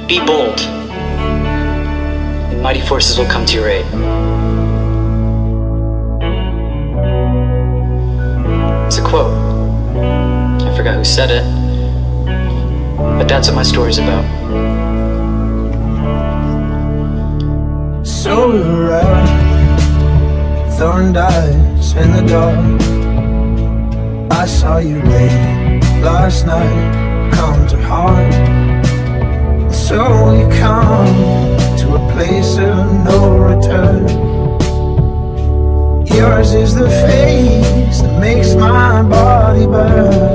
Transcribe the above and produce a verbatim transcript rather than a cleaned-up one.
Be bold, and mighty forces will come to your aid. It's a quote. I forgot who said it, but that's what my story's about. So we were out, throwing dice in the dark. I saw you late last night, come to heart. So we come to a place of no return. Yours is the face that makes my body burn.